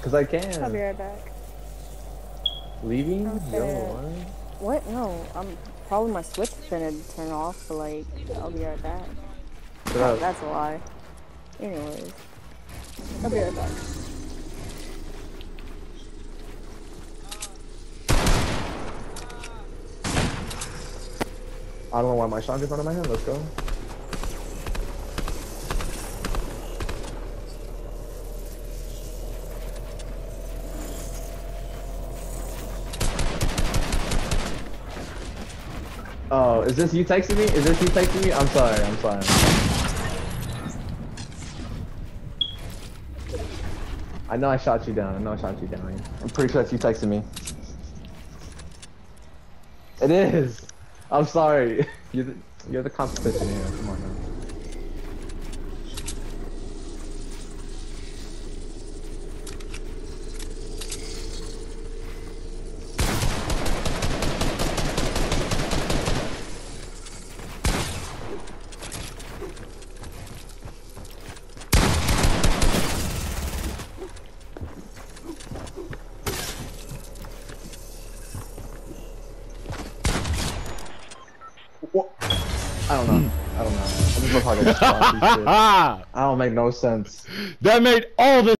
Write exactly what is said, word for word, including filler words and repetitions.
Cause I can. I'll be right back. Leaving? Okay. Yo, what? What? No, I'm probably my switch is gonna turn off, but like, I'll be right back. Shut Oh, up. that's a lie. Anyways, I'll be right back. I don't know why my shot's in front of my head. Let's go. Oh, is this you texting me? Is this you texting me? I'm sorry, I'm sorry. I know I shot you down. I know I shot you down. I'm pretty sure that's you texting me. It is. I'm sorry. You're the, you're the competition here. Come on now. What? I don't know. I don't know. I'm just gonna talk about shit. I don't make no sense. That made all the